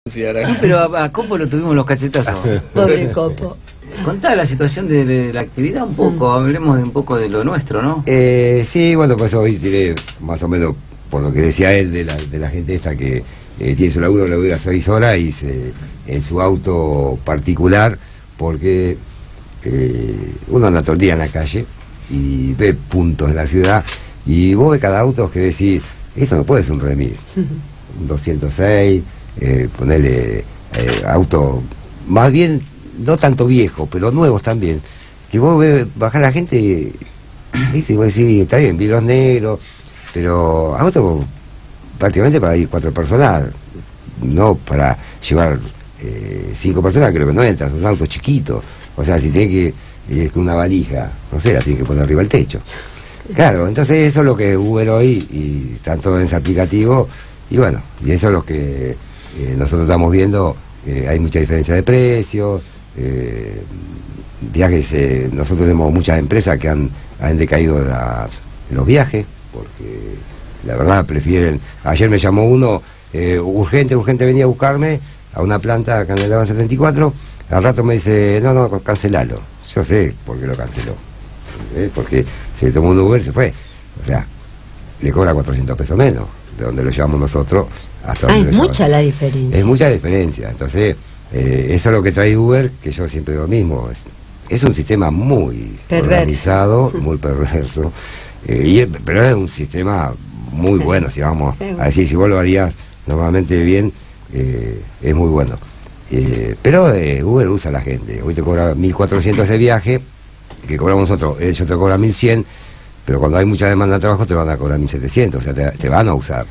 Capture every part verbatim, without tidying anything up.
No, pero a, a Copo lo tuvimos los cachetazos. Pobre Copo. Contá la situación de, de la actividad un poco, mm. hablemos de un poco de lo nuestro, ¿no? Eh, sí, bueno, pues hoy tiré más o menos por lo que decía él de la, de la gente esta que eh, tiene su laburo, le dura seis horas y se, en su auto particular, porque eh, uno anda todo el día en la calle y ve puntos de la ciudad y vos ves cada auto que decís, esto no puede ser un remis, un doscientos seis, eh, ponerle eh, auto, más bien no tanto viejo, pero nuevos también, que vos ves bajar a la gente, viste, y vos decís, está bien, vidrios negros, pero auto prácticamente para ir cuatro personas, no para llevar eh, cinco personas, creo que no entras, son autos chiquitos, o sea, si tiene que, eh, una valija, no sé, la tiene que poner arriba del techo. Claro, entonces eso es lo que Uber hoy, y están todos en ese aplicativo, y bueno, y eso es lo que eh, nosotros estamos viendo, eh, hay mucha diferencia de precios, eh, viajes, eh, nosotros tenemos muchas empresas que han, han decaído las, los viajes, porque la verdad prefieren, ayer me llamó uno, eh, urgente, urgente venía a buscarme a una planta que andaba en setenta y cuatro, al rato me dice, no, no, cancelalo, yo sé por qué lo canceló, ¿eh? Porque se tomó un Uber, se fue, o sea, le cobra cuatrocientos pesos menos de donde lo llevamos nosotros hasta ah, donde es lo mucha la diferencia. Es mucha diferencia, entonces eh, eso es lo que trae Uber, que yo siempre digo lo mismo, es, es un sistema muy perverso, organizado, muy perverso, eh, y, pero es un sistema muy bueno, si vamos a decir, si vos lo harías normalmente bien, eh, es muy bueno. Eh, pero eh, Uber usa a la gente, hoy te cobra mil cuatrocientos ese viaje, que cobramos nosotros, ellos te cobran mil cien, pero cuando hay mucha demanda de trabajo te van a cobrar mil setecientos, o sea, te, te van a usar,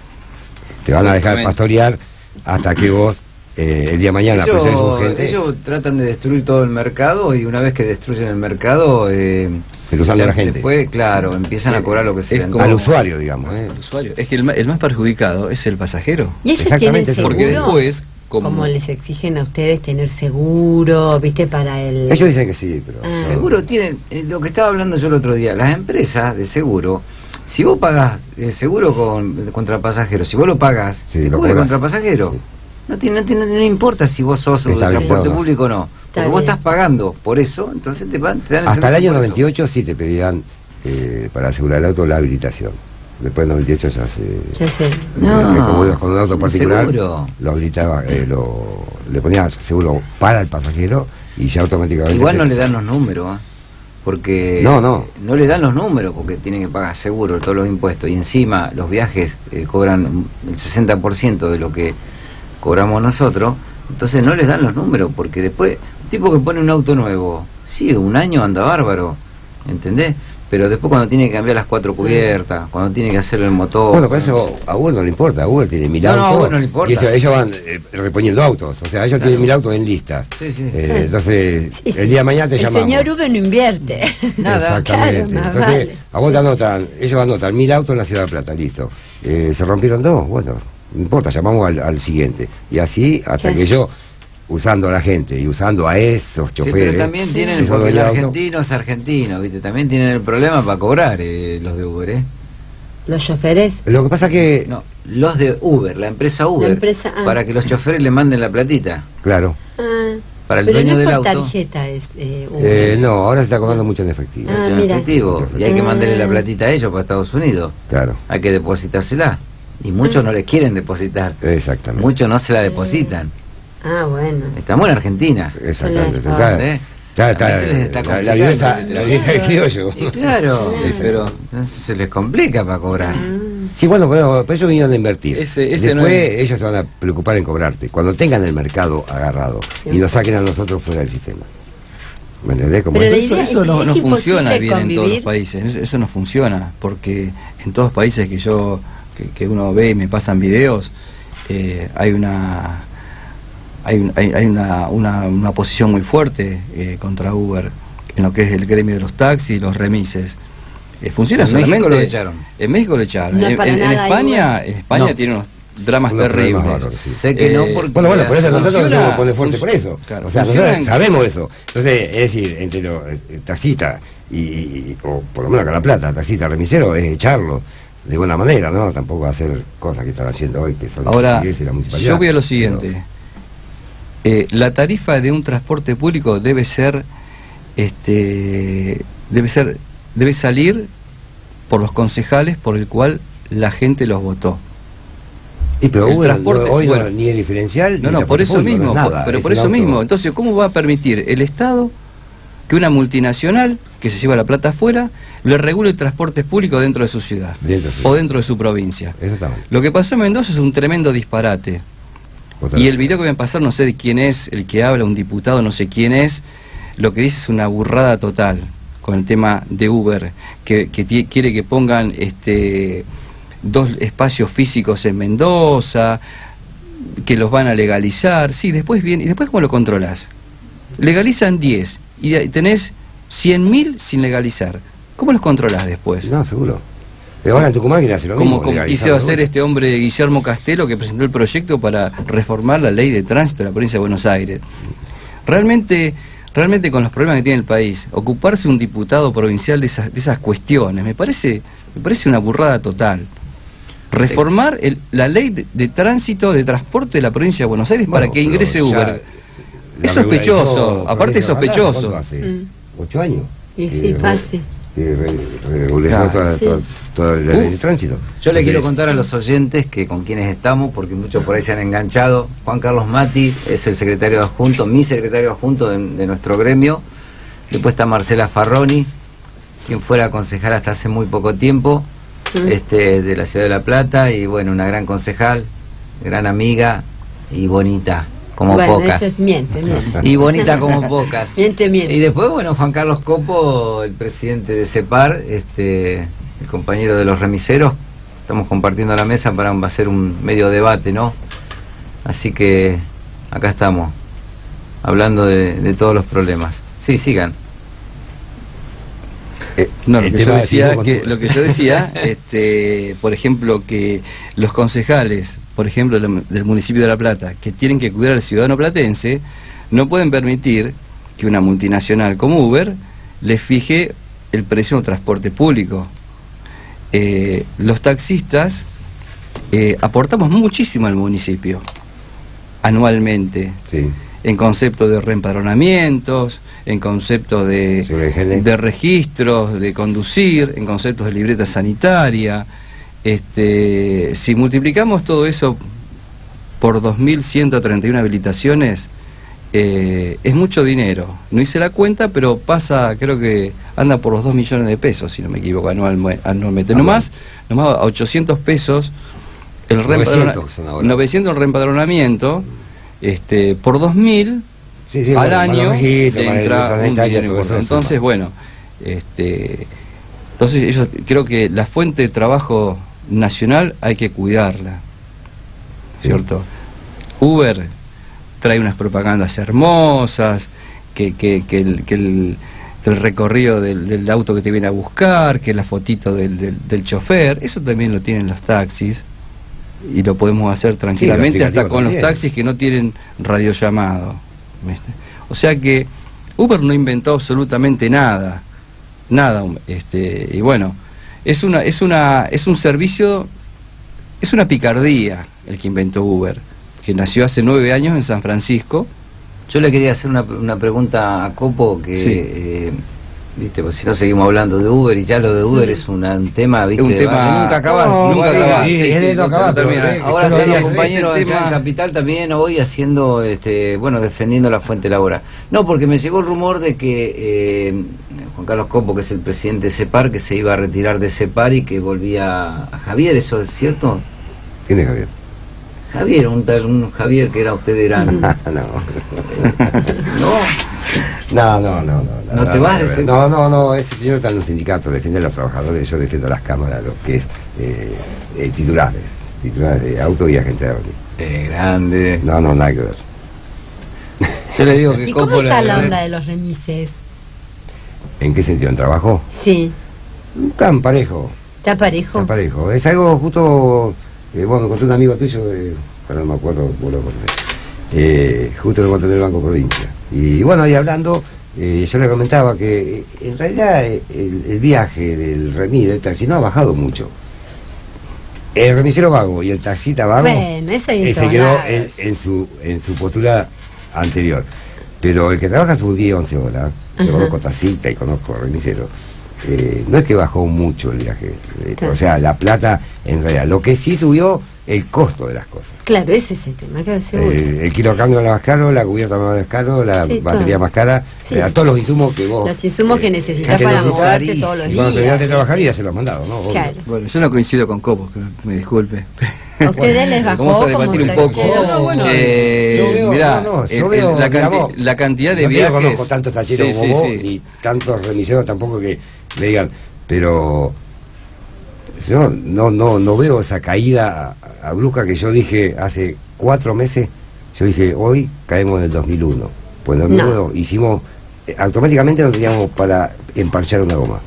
te van a dejar pastorear hasta que vos eh, el día de mañana ellos, pues urgente. Ellos tratan de destruir todo el mercado y una vez que destruyen el mercado eh, pero usando a la gente después, claro, empiezan a cobrar lo que se como al usuario, digamos, ¿eh? El usuario. Es que el, el más perjudicado es el pasajero. Y ellos tienen seguro, porque después como... como les exigen a ustedes tener seguro, viste, para el... Ellos dicen que sí, pero... Ah. Seguro tienen, eh, lo que estaba hablando yo el otro día, las empresas de seguro, si vos pagás eh, seguro con, contra pasajeros, si vos lo pagás, sí, te lo cubre pagas. contra pasajeros. Sí. No, tiene, no, tiene, no importa si vos sos de transporte público o no, porque bien. Vos estás pagando por eso, entonces te, van, te dan el hasta el año noventa y ocho sí te pedían eh, para asegurar el auto la habilitación. Después del noventa y ocho ya se... Ya sé. No, como ibas con un auto particular, seguro. lo habilitaba, eh, lo, le ponías seguro para el pasajero y ya automáticamente... Igual no le dan los números, ¿eh? Porque no, no. no le dan los números porque tienen que pagar seguro todos los impuestos y encima los viajes eh, cobran el sesenta por ciento de lo que cobramos nosotros, entonces no les dan los números porque después, un tipo que pone un auto nuevo, sí, un año anda bárbaro, ¿entendés? Pero después cuando tiene que cambiar las cuatro cubiertas, cuando tiene que hacer el motor... Bueno, por eso a Uber no le importa, Uber tiene mil no, autos, no, a Uber no le importa. Y eso, ellos van eh, reponiendo autos, o sea, ellos claro. tienen mil autos en listas. Sí, sí. Eh, entonces, sí, sí. el día de mañana te el llamamos. El señor Uber no invierte. Nada. Exactamente. Claro, entonces, vale. a vos te anotan, ellos anotan mil autos en la Ciudad de Plata, listo. Eh, se rompieron dos, bueno, no importa, llamamos al, al siguiente. Y así hasta claro. que yo... usando a la gente y usando a esos choferes. Sí, pero también tienen, porque el argentino es argentino, ¿viste? También tienen el problema para cobrar eh, los de Uber, ¿eh? ¿Los choferes? Lo que pasa que... No, los de Uber, la empresa Uber, la empresa, ah. para que los choferes le manden la platita. Claro. Ah, para el pero dueño no del con auto. tarjeta es eh, Uber. Eh, no, ahora se está cobrando mucho en efectivo. Ah, en mira. efectivo, y hay que mandarle la platita a ellos para Estados Unidos. Claro. Hay que depositársela. Y muchos no le quieren depositar. Exactamente. Muchos no se la depositan. Ah, bueno. Estamos en Argentina. Exactamente. Claro. Está, está, está, está la, la viveza del criollo. Y claro, pero se les complica para cobrar. Sí, bueno, pero pues ellos vinieron a invertir. Ese, ese Después no es... ellos se van a preocupar en cobrarte. Cuando tengan el mercado agarrado sí. y nos saquen a nosotros fuera del sistema. ¿Me entendés? Como pero eso, eso no, no funciona bien convivir. En todos los países. Eso, eso no funciona. Porque en todos los países que yo que, que uno ve y me pasan videos, eh, hay una... Hay, hay, hay una, una, una posición muy fuerte eh, contra Uber en lo que es el gremio de los taxis y los remises. Eh, funciona en solamente. México lo echaron. En México lo echaron. No en, en, en España, en España no. tiene unos dramas unos terribles. Raros, sí. Sé que eh, no porque bueno, bueno, por eso nosotros nos funciona, vamos a poner fuerte por eso. Claro, o sea, funciona, nosotros sabemos eso. Entonces, es decir, entre los eh, taxistas y, y, o por lo menos acá en La Plata, taxista remisero, es echarlo de buena manera, ¿no? Tampoco hacer cosas que están haciendo hoy, que son ahora, las y la municipalidad. yo voy a lo siguiente. Pero, Eh, la tarifa de un transporte público debe ser, este, debe ser, debe salir por los concejales por el cual la gente los votó. Y pero el Uber, transporte, no, hoy bueno, no, ni el diferencial, no, ni no, por eso público, mismo, no es nada, pero es por un eso auto. mismo. Entonces, ¿cómo va a permitir el Estado que una multinacional que se lleva la plata afuera le regule el transporte público dentro de su ciudad Dentro, sí. o dentro de su provincia? Exactamente. Lo que pasó en Mendoza es un tremendo disparate. Otra Y vez. el video que me pasaron, no sé de quién es, el que habla, un diputado, no sé quién es, lo que dice es una burrada total con el tema de Uber, que, que tie- quiere que pongan este dos espacios físicos en Mendoza, que los van a legalizar. Sí, después bien, ¿y después cómo lo controlás? Legalizan diez y de- tenés cien mil sin legalizar. ¿Cómo los controlás después? No, seguro. Pero ahora en Tucumán quiere hacer lo Como, mismo. como legalizar quiso la hacer Uber. este hombre Guillermo Castelo, que presentó el proyecto para reformar la ley de tránsito de la provincia de Buenos Aires. Realmente, realmente con los problemas que tiene el país, ocuparse un diputado provincial de esas, de esas cuestiones, me parece, me parece una burrada total. Reformar el- la ley de, de tránsito, de transporte de la provincia de Buenos Aires, Bueno, para que pero ingrese ya Uber. la Es sospechoso, regularizó aparte es Florencio sospechoso. Randazzo, ¿cuánto hace? Mm. ¿Ocho años? Y Que sí, re- fácil. que re- regularizó Claro. toda, Sí. toda, toda la ley Uh, de tránsito. Yo le Entonces, quiero contar a los oyentes que con quienes estamos, porque muchos por ahí se han enganchado. Juan Carlos Mati es el secretario adjunto, mi secretario adjunto de, de nuestro gremio. Después está Marcela Farroni, quien fuera concejal hasta hace muy poco tiempo, Mm. este, de la ciudad de La Plata, y bueno, una gran concejal, gran amiga y bonita, como Bueno, pocas. eso es miente, miente. Y bonita como pocas. Miente, miente. Y después, bueno, Juan Carlos Copo, el presidente de CEPAR, este, el compañero de los remiseros, estamos compartiendo la mesa para hacer un medio debate, ¿no? Así que acá estamos, hablando de, de todos los problemas. Sí, sigan. eh, No, lo el que, yo tema de decía, tipo que, con- lo que yo decía, este, por ejemplo, que los concejales, por ejemplo, del del municipio de La Plata, que tienen que cuidar al ciudadano platense, no pueden permitir que una multinacional como Uber les fije el precio del transporte público. Eh, los taxistas eh, aportamos muchísimo al municipio, anualmente, Sí. en concepto de reempadronamientos, en concepto de, Sobre el G N. de registros, de conducir, en conceptos de libreta sanitaria. Este, si multiplicamos todo eso por dos mil ciento treinta y una habilitaciones, eh, es mucho dinero. No hice la cuenta, pero pasa, creo que anda por los dos millones de pesos, si no me equivoco, anual, anualmente. Ah, Nomás, nomás a ochocientos pesos el reempadrona- novecientos son ahora. novecientos el reempadronamiento. Este, por dos mil Sí, sí, al bueno, más año los registros, le más el entra registro un sanitario, dinero todo eso importante. Entonces, suma. bueno, este, entonces ellos, creo que la fuente de trabajo nacional hay que cuidarla, Sí. ¿cierto? Uber trae unas propagandas hermosas, que, que, que, el, que, el, que el recorrido del, del auto que te viene a buscar, que la fotito del, del, del chofer, eso también lo tienen los taxis. Y lo podemos hacer tranquilamente, hasta aplicativo con los también. taxis que no tienen radiollamado. ¿Viste? O sea que Uber no inventó absolutamente nada, nada, este, y bueno, es una, es una, es un servicio, es una picardía el que inventó Uber, que nació hace nueve años en San Francisco. Yo le quería hacer una, una pregunta a Copo, que, Sí. eh, viste, pues si no seguimos hablando de Uber, y ya lo de Uber es una- un tema, viste, Un de- tema- que nunca acaba, No, nunca sí, acaba. sí, es de no acabar, pero, termina. eh, Ahora todos están los los días compañeros ese allá en tema- Capital también hoy haciendo, este, bueno, defendiendo la fuente laboral. No, porque me llegó el rumor de que eh, Juan Carlos Copo, que es el presidente de CEPAR, que se iba a retirar de CEPAR y que volvía a Javier, ¿eso es cierto? ¿Quién es Javier? Javier, un tal un Javier que era usted eran. no. ¿No? No, no, no, no. ¿No te vas a decir? No, no, no, ese señor está en un sindicato, defiende a los trabajadores, yo defiendo a las cámaras, lo que es eh, eh, titulares, titulares de auto y agente de orden. Eh, grande. No, no, nada que ver. Yo le digo que ¿Y cómo Copo está le- la onda de los remises? ¿En qué sentido? ¿En trabajo? Sí, Tan parejo, está parejo. tan parejo. Es algo justo, eh, bueno, me contó un amigo tuyo, eh, ahora no me acuerdo, vos lo conocés. Eh, justo lo encontré en el Banco Provincia. Y bueno, ahí hablando, eh, yo le comentaba que eh, en realidad eh, el, el viaje del remis, del taxi, no ha bajado mucho. El remisero vago y el taxista vago Bueno, eso hay en eh, se todos quedó lados. en, en su en su postura anterior. Pero el que trabaja sus diez, once horas, yo conozco taxista y conozco remisero, eh, no es que bajó mucho el viaje. Eh, o sea, la plata, en realidad, lo que sí subió, el costo de las cosas. Claro, ese es el tema, claro, seguro. Eh, el kilo de cambio más caro, la cubierta más caro, la sí, batería todo. más cara, sí. eh, todos los insumos que vos... Los insumos eh, que necesitas para moverte todos los días. Cuando terminaste de trabajar ya se los has mandado, ¿no? Claro. Bueno, yo no coincido con Cobos, que me disculpe. ¿A ustedes les bajó? Vamos a debatir un poco. No, no, bueno, eh, yo veo, mirá, no, no, yo el, veo, la, digamos, canti la cantidad de no viajes... No conozco tantos tacheros sí, como vos, sí, sí. ni tantos remiseros tampoco que me digan, pero... Yo no, no, no veo esa caída a, a brusca que yo dije hace cuatro meses. Yo dije, hoy caemos en el dos mil uno. Pues en el dos mil uno no. hicimos, eh, automáticamente nos teníamos para emparchar una goma.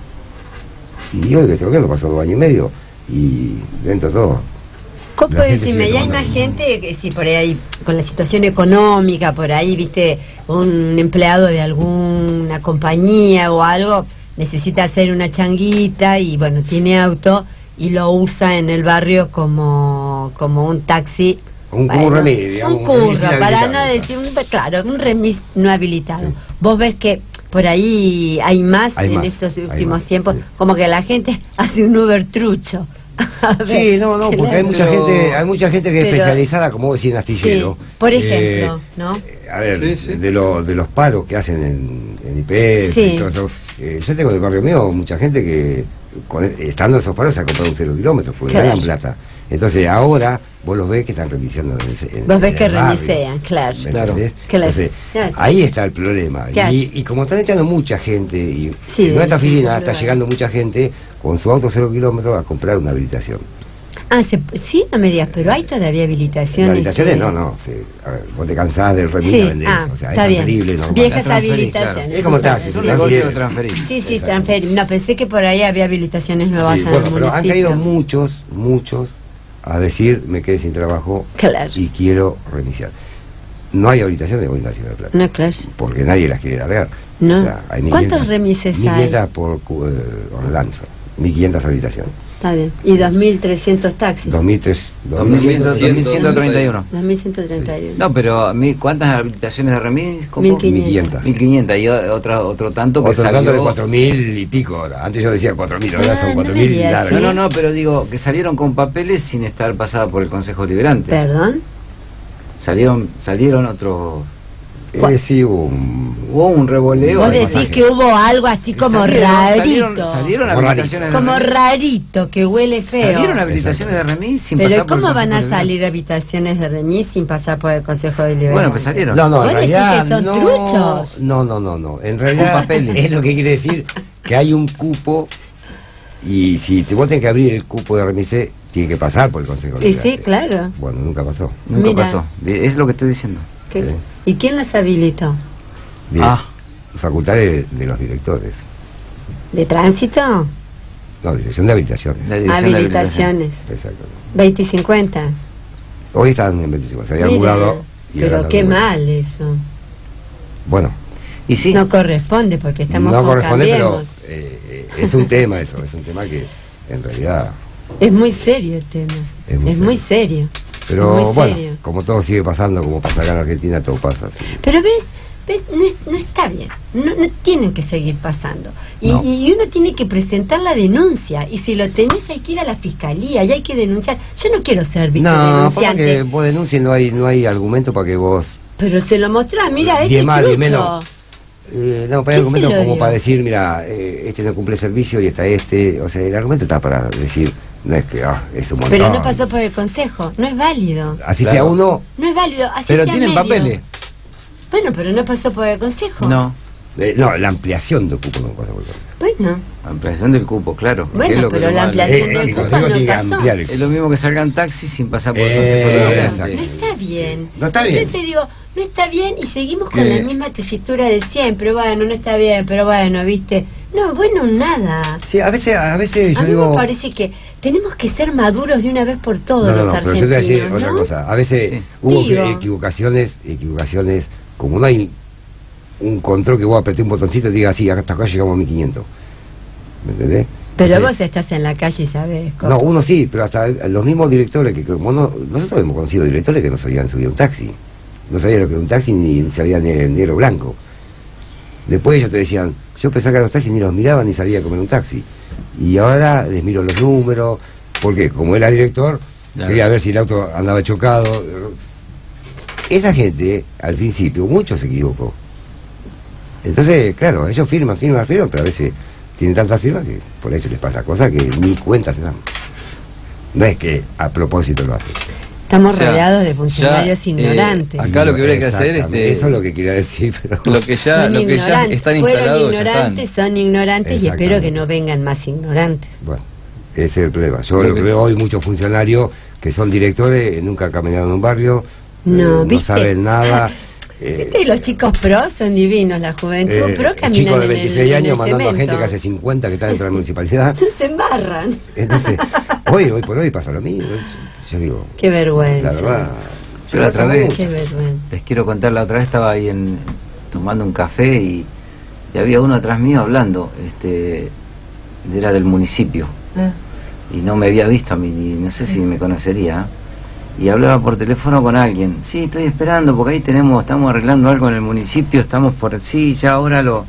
Y hoy que estoy viendo pasó dos años y medio. Y dentro de todo. ¿Cómo puedes decirme? Ya hay más gente que si por ahí, con la situación económica, por ahí, viste, un empleado de alguna compañía o algo, necesita hacer una changuita y bueno, tiene auto y lo usa en el barrio como, como un taxi. Un bueno, curro, digamos, un curro, para no decir, un, claro, un remis no habilitado. Sí. Vos ves que por ahí hay más hay en más, estos últimos más, tiempos, sí. como que la gente hace un Uber trucho. Ver, sí, no, no, porque hay mucha pero, gente, hay mucha gente que es pero, especializada, como vos decís, en astillero. Sí, por ejemplo, eh, ¿no? A ver, sí, sí. de lo, de los paros que hacen en, en I P F Sí. y todo eso. Eh, yo tengo en el barrio mío mucha gente que, con, estando en esos paros, se ha comprado un cero kilómetros, porque claro. ganan plata. Entonces ahora vos los ves que están remisando en, en, vos ves en que el barrio, remisean, claro. claro. claro. Entonces, claro. ahí está el problema. Claro. Y, y como están echando mucha gente, y sí, en nuestra oficina sí, está sí, llegando mucha gente con su auto cero kilómetros a comprar una habilitación. Ah, se, sí, no me digas, pero hay todavía habilitaciones. Habilitaciones que... no, no. Sí. A ver, vos te cansás del remis sí. a vender ah, eso. O sea, está es bien. transferible, normal. Viejas Transferir, habilitaciones. claro. Es como está, Es un negocio de transferir. Sí, sí, transferir. No, pensé que por ahí había habilitaciones nuevas Sí, en bueno, el pero municipio. han caído muchos, muchos a decir, me quedé sin trabajo claro. y quiero reiniciar. No hay habilitaciones hoy en la Ciudad de Plata. No, claro. Porque nadie las quiere largar. No. O sea, hay ¿Cuántos remises hay? mil quinientas por uh, Orlando. mil quinientas habilitaciones. Está bien. ¿Y dos mil trescientos taxis? dos mil tres, dos mil ciento treinta y uno. dos mil ciento treinta y uno. No, pero ¿cuántas habilitaciones de remis? mil quinientas. mil quinientas y otra, otro tanto que otro salió... tanto de cuatro mil y pico ahora. Antes yo decía cuatro mil, ahora ah, son cuatro mil no largos. No, no, no, pero digo que salieron con papeles sin estar pasadas por el Consejo Liberante. ¿Perdón? Salieron, salieron otros... Eh, sí, hubo un, hubo un revoleo. Vos decís que hubo algo así como salieron, rarito. Salieron, salieron como habilitaciones como de remis. rarito, que huele feo. Salieron habilitaciones de remis sin pero pasar por el ¿cómo van a Consejo salir habitaciones de remis sin pasar por el Consejo de Liberante? Bueno, pues salieron. No, no, en ¿Vos decís realidad que son no, truchos? no, no, no, no. En realidad papeles. es lo que quiere decir que hay un cupo y si te vos tenés que abrir el cupo de remise, tiene que pasar por el Consejo Y Liberante. sí, claro. Bueno, nunca pasó. Nunca Mira. pasó. Es lo que estoy diciendo. ¿Qué? Sí. ¿Y quién las habilitó? Bien. Ah. Facultades de los directores. ¿De tránsito? No, dirección de habilitaciones. La dirección de Habilitaciones. Exacto. veinte y cincuenta. Hoy están en veinticinco, se habían Mira, mudado. y ahora pero están qué de vuelta. mal eso. Bueno, Y sí, No corresponde porque estamos no con corresponde, pero Cambiemos. eh, eh, es un tema eso, es un tema que en realidad... Es muy serio el tema. Es muy Es muy serio. Pero Es muy bueno, serio. como todo sigue pasando, como pasa acá en Argentina, todo pasa así. Pero ves, ves no, es- no está bien. No, no tienen que seguir pasando. Y, No. y uno tiene que presentar la denuncia. Y si lo tenés hay que ir a la fiscalía y hay que denunciar. Yo no quiero ser viste No, porque denunciante. vos denuncies, no hay, no hay argumento para que vos... Pero se lo mostrás, mira, este Diez más, trucho. diez menos. Eh, no, para ¿Qué el argumento se lo como dio? para decir, mira, eh, este no cumple servicio y está este. O sea, el argumento está para decir, no es que ah, es un montón. Pero no pasó por el consejo. No es válido. Así Claro. sea uno, No es válido. Así pero sea tienen medio. papeles. Bueno, pero no pasó por el consejo. No. eh, no, la ampliación de cupo no pasa por el consejo. Bueno, Ampliación del cupo, claro. Bueno, que es lo que pero lo la malo. ampliación Eh, del el cupo consejo no tiene que pasó. ampliar el Es lo mismo que salgan taxis sin pasar por el Eh, Consejo Liberante. exacto. No está bien. No está bien. Entonces digo, no está bien y seguimos con Que- la misma tesitura de siempre. Bueno, no está bien, pero bueno, ¿viste? No, bueno, nada. Sí, a veces, a veces A yo mí digo... me parece que tenemos que ser maduros de una vez por todos No, no, los no, pero argentinos. yo te voy a decir otra ¿no? cosa. A veces Sí. hubo Digo. que- equivocaciones, equivocaciones, como no hay un control que vos apreté un botoncito y diga, sí, hasta acá llegamos a mil quinientos. ¿Me entendés? Pero Entonces, vos estás en la calle y sabés. Coco. no, uno sí, pero hasta los mismos directores que como no, nosotros hemos conocido directores que no se habían subido a un taxi. no sabía lo que era un taxi ni sabía ni el negro blanco. Después ellos te decían, yo pensaba que los taxis ni los miraba ni sabía comer un taxi. Y ahora les miro los números, porque como era director, claro, quería ver si el auto andaba chocado. Esa gente, al principio, mucho se equivocó. Entonces, claro, ellos firman, firman, firman, pero a veces tienen tantas firmas que por ahí se les pasa cosas que ni cuenta se dan. No es que a propósito lo hacen. Estamos o sea, rodeados de funcionarios ya, ignorantes. Eh, acá lo que habría que hacer este, eso es lo que quería decir, pero lo que ya, son lo que ya están instalados ignorantes, ya son ignorantes y espero que no vengan más ignorantes. Bueno, ese es el problema. Yo lo, lo que veo hoy muchos funcionarios que son directores, nunca han caminado en un barrio, no, eh, no saben nada. Eh, ¿Viste? Los chicos pro son divinos, la juventud eh, pro caminan chicos de veintiséis en el, años en mandando cemento. a gente que hace cincuenta que está dentro de la municipalidad. Se embarran. Entonces, hoy, hoy por hoy pasa lo mismo. Yo digo, qué vergüenza. La verdad. Yo la otra vez, qué vergüenza. Les quiero contar, la otra vez estaba ahí en, tomando un café y, y había uno atrás mío hablando, este, era del municipio. Ah. Y no me había visto a mí, no sé si me conocería. Y hablaba por teléfono con alguien. Sí, estoy esperando porque ahí tenemos, estamos arreglando algo en el municipio, estamos por, sí, ya ahora lo,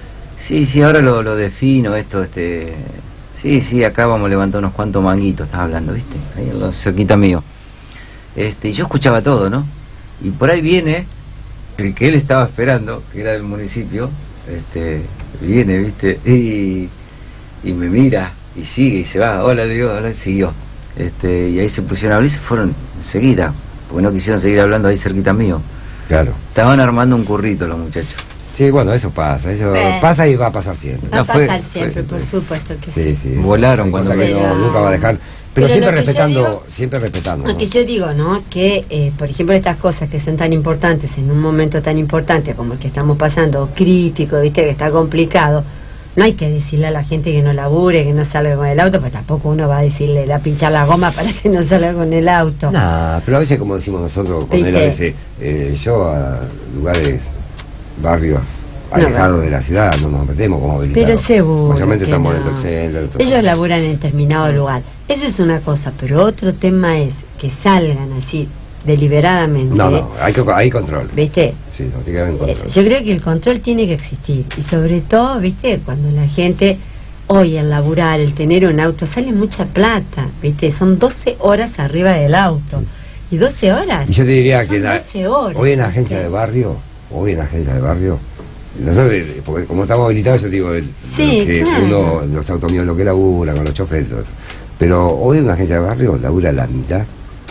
sí, sí, ahora lo, lo defino esto, este, sí, sí, acá vamos a levantar unos cuantos manguitos, estaba hablando, ¿viste? Ahí en lo cerquita mío. Este, y yo escuchaba todo, ¿no? Y por ahí viene el que él estaba esperando, que era del municipio, este, viene, ¿viste? Y, y me mira, y sigue, y se va, hola, le digo, hola, y siguió. Este, y ahí se pusieron a hablar y se fueron enseguida, porque no quisieron seguir hablando ahí cerquita mío. Claro. Estaban armando un currito los muchachos. Sí, bueno, eso pasa, eso eh. pasa y va a pasar siempre. Va a pasar siempre, por supuesto que sí. Sí, sí. Volaron cuando que no, nunca va a dejar. Pero, pero siempre respetando, digo, siempre respetando. Lo ¿no? que yo digo, ¿no? Que, eh, por ejemplo, estas cosas que son tan importantes en un momento tan importante como el que estamos pasando, crítico, viste, que está complicado, no hay que decirle a la gente que no labure, que no salga con el auto, pues tampoco uno va a decirle, le va a pinchar la goma para que no salga con el auto. No, pero a veces, como decimos nosotros, con él a veces, eh, yo a lugares, barrios alejados no, de la ciudad, no nos metemos como habilitados. Pero seguro. Mayormente estamos no. dentro del centro. Dentro Ellos laburan en determinado lugar. Eso es una cosa, pero otro tema es que salgan así deliberadamente. No, no, hay, hay control. ¿Viste? Sí, no tiene que haber control. Yo creo que el control tiene que existir. Y sobre todo, ¿viste? Cuando la gente, hoy al laburar, el tener un auto, sale mucha plata, ¿viste? Son doce horas arriba del auto. Sí. Y doce horas. Y yo te diría que la, horas, hoy en la agencia ¿sí? de barrio, hoy en la agencia de barrio, nosotros, porque como estamos habilitados, yo digo, el, sí, que claro. uno, los autos míos lo que labura, con los choferes, todo eso. Pero hoy en una agencia de barrio labura la mitad,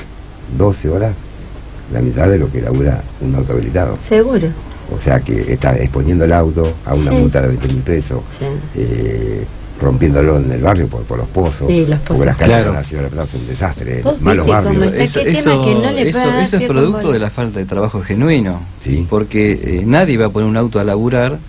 doce horas, la mitad de lo que labura un auto habilitado. Seguro. O sea que está exponiendo el auto a una sí. multa de veinte mil pesos, sí. eh, rompiéndolo en el barrio por, por los pozos, sí, los pozos. Porque las calles claro. de la ciudad de La Plata son un desastre, malos barrios. Eso, eso, que no le eso, eso es producto de la falta de trabajo genuino, sí. porque eh, nadie va a poner un auto a laburar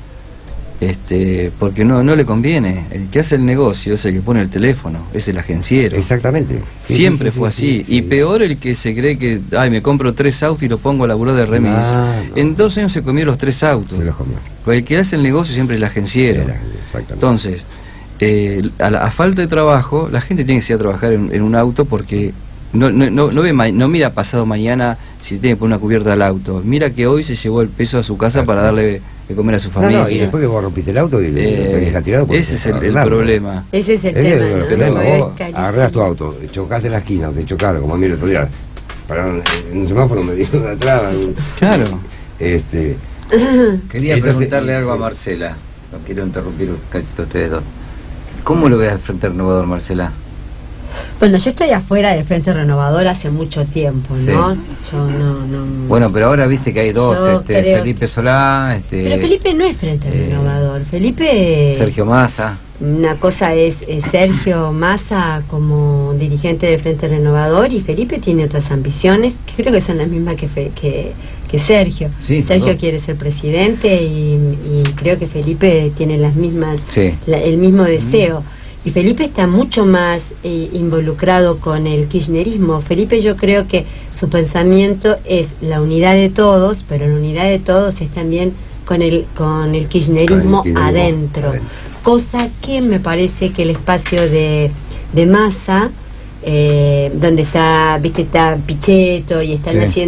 este porque no no le conviene. El que hace el negocio es el que pone el teléfono, es el agenciero. Exactamente. Sí, Siempre sí, sí, fue sí, así. Sí, y sí. peor el que se cree que, ay, me compro tres autos y los pongo a laburar de remis. No, no. En dos años se comió los tres autos. Se los comió. El que hace el negocio siempre es el agenciero. El agenciero, entonces, eh, a, la, a falta de trabajo, la gente tiene que ir a trabajar en, en un auto porque no no no no, ve, no mira pasado mañana si tiene que poner una cubierta al auto. Mira que hoy se llevó el peso a su casa para darle de comer a su familia. No, no, y después que vos rompiste el auto y le eh, dejas tirado. Ese es el, el problema. Ese es el ese tema. Es el ¿no? problema. No, vos agarrás tu auto, chocás en la esquina, te chocaron, como a mí el otro día. Pararon en un semáforo, me dieron de atrás. Claro. Este. Quería entonces, preguntarle algo sí. a Marcela. No quiero interrumpir un cachito a ustedes dos. ¿Cómo lo ves al Frente Renovador, Marcela? Bueno, yo estoy afuera del Frente Renovador hace mucho tiempo, ¿no? Sí. Yo no, no... Bueno, pero ahora viste que hay dos, este, Felipe Solá... Este, pero Felipe no es Frente eh, Renovador, Felipe... Sergio Massa. Una cosa es, es Sergio Massa como dirigente del Frente Renovador y Felipe tiene otras ambiciones que creo que son las mismas que, fe, que, que Sergio. Sí, Sergio todo. Quiere ser presidente y, y creo que Felipe tiene las mismas, sí. la, el mismo deseo. Mm. Y Felipe está mucho más eh, involucrado con el kirchnerismo. Felipe, yo creo que su pensamiento es la unidad de todos, pero la unidad de todos es también con el con el kirchnerismo, con el kirchnerismo adentro. adentro. Cosa que me parece que el espacio de, de Massa, eh, donde está, viste, está Pichetto y están sí. haciendo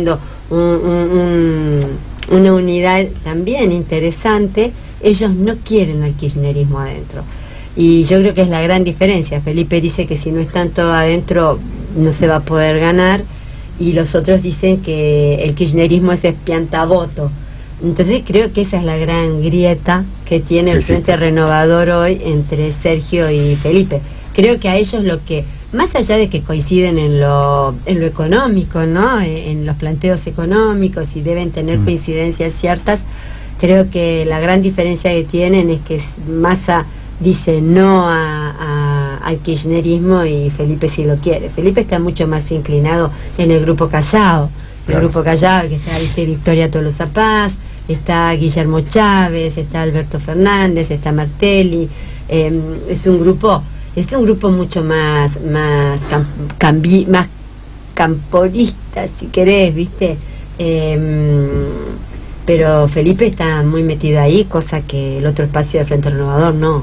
un, un, un, una unidad también interesante, ellos no quieren al kirchnerismo adentro. Y yo creo que es la gran diferencia. Felipe dice que si no están todos adentro no se va a poder ganar, y los otros dicen que el kirchnerismo es espiantavoto. Entonces creo que esa es la gran grieta que tiene el Frente Renovador hoy entre Sergio y Felipe. Creo que a ellos lo que, más allá de que coinciden en lo, en lo económico, ¿no? En, en los planteos económicos y deben tener mm. coincidencias ciertas, creo que la gran diferencia que tienen es que Massa dice no a, a, al kirchnerismo y Felipe sí lo quiere. Felipe está mucho más inclinado en el grupo Callao, el claro. grupo Callao, que está, viste, Victoria Tolosa Paz, está Guillermo Chávez, está Alberto Fernández, está Martelli. Eh, es un grupo, es un grupo mucho más, más, cam, cambi, más camporista, si querés, viste. Eh, pero Felipe está muy metido ahí, cosa que el otro espacio de Frente Renovador no.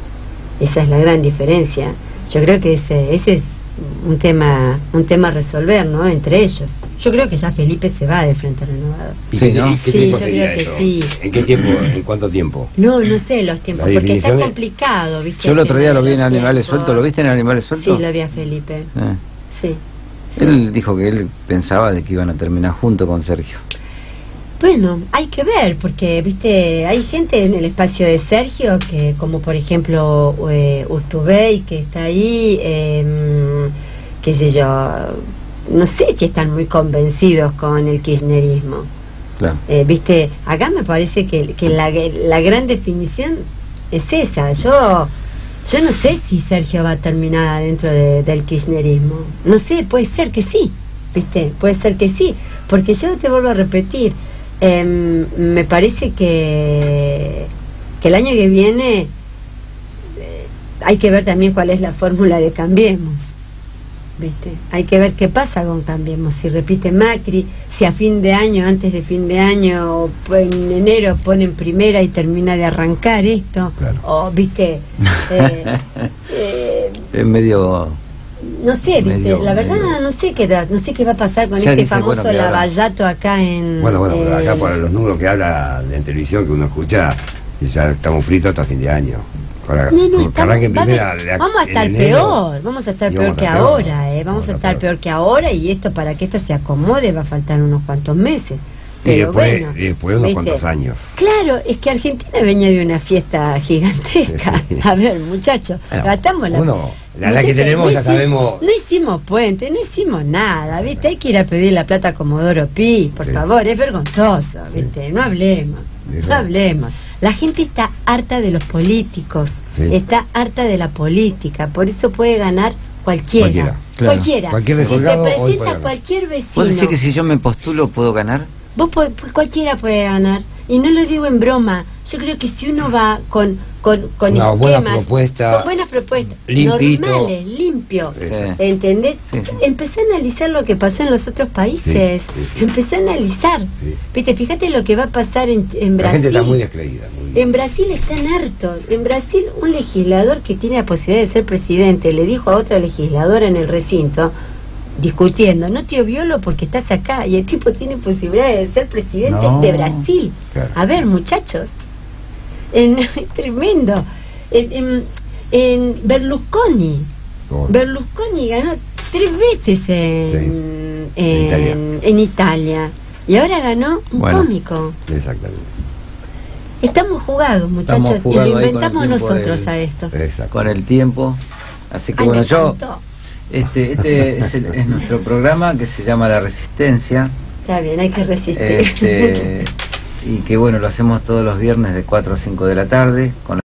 Esa es la gran diferencia. Yo creo que ese, ese es un tema, un tema a resolver, ¿no? Entre ellos. Yo creo que ya Felipe se va del Frente Renovador. Sí, ¿no? ¿Qué sí, tiempo yo sería creo eso? que sí. ¿En qué tiempo? ¿En cuánto tiempo? No, no sé los tiempos, porque está es... complicado, ¿viste? Yo el otro día lo vi en Animales Sueltos. ¿Lo viste en Animales Sueltos? Sí, lo vi a Felipe. Eh. Sí, sí. Él dijo que él pensaba de que iban a terminar junto con Sergio. Bueno, hay que ver, porque, viste, hay gente en el espacio de Sergio que, como por ejemplo eh, Urtubey, que está ahí, eh, qué sé yo, no sé si están muy convencidos con el kirchnerismo. Claro. Eh, viste, acá me parece que, que la, la gran definición es esa. Yo yo no sé si Sergio va a terminar dentro de, del kirchnerismo. No sé, puede ser que sí, viste, puede ser que sí, porque yo te vuelvo a repetir. Eh, me parece que, que el año que viene eh, hay que ver también cuál es la fórmula de Cambiemos, ¿viste? Hay que ver qué pasa con Cambiemos, si repite Macri, si a fin de año, antes de fin de año, en enero ponen primera y termina de arrancar esto, claro. o viste eh, eh, es medio... No sé, viste, medio, la verdad medio... no sé qué no sé qué va a pasar con ya este dice, famoso bueno, Lavallato acá en... Bueno, bueno, eh... acá por los números que habla en televisión que uno escucha, ya estamos fritos hasta fin de año. Ahora, no, no, estamos, en primera, va a, vamos a estar enero, peor, vamos a estar peor que peor, ahora, eh, vamos, vamos a estar peor. peor que ahora, y esto, para que esto se acomode, va a faltar unos cuantos meses. Pero y después, bueno, y después unos ¿viste? cuantos años. Claro, es que Argentina venía de una fiesta gigantesca. Sí. A ver, muchachos, bueno, gastamos la... Uno, la, la que tenemos no ya hicimos, sabemos... No hicimos puente, no hicimos nada, ¿viste? Hay que ir a pedir la plata a Comodoro Pi, por sí. favor, es vergonzoso, ¿viste? Sí. No hablemos, no hablemos. La gente está harta de los políticos, sí. está harta de la política, por eso puede ganar cualquiera. Cualquiera. Claro. Cualquiera. Cualquier si se presenta cualquier vecino... ¿Puedo decir que si yo me postulo puedo ganar? Vos pues cualquiera puede ganar, y no lo digo en broma. Yo creo que si uno va con con con una esquemas, buena propuesta, con buenas propuestas, limpito, normales, limpios, sí. ¿entendés? Sí, sí. Empecé a analizar lo que pasó en los otros países, sí, sí, sí. empecé a analizar, sí. viste, fíjate lo que va a pasar en, en Brasil. La gente está muy descreída. Muy en Brasil están hartos. En Brasil un legislador que tiene la posibilidad de ser presidente le dijo a otra legisladora en el recinto, discutiendo, no te violo porque estás acá, y el tipo tiene posibilidades de ser presidente no. de Brasil. Claro. A ver, muchachos, en, tremendo. En, en, en Berlusconi, oh. Berlusconi ganó tres veces en, sí. en, en, Italia. en Italia, y ahora ganó un bueno. cómico. Exactamente. Estamos jugados, muchachos, Estamos y lo inventamos nosotros del, a esto. Con el tiempo. Así que Ay, bueno, yo... Este, este es, el, es nuestro programa que se llama La Resistencia. Está bien, hay que resistir. Este, y que bueno, lo hacemos todos los viernes de cuatro a cinco de la tarde con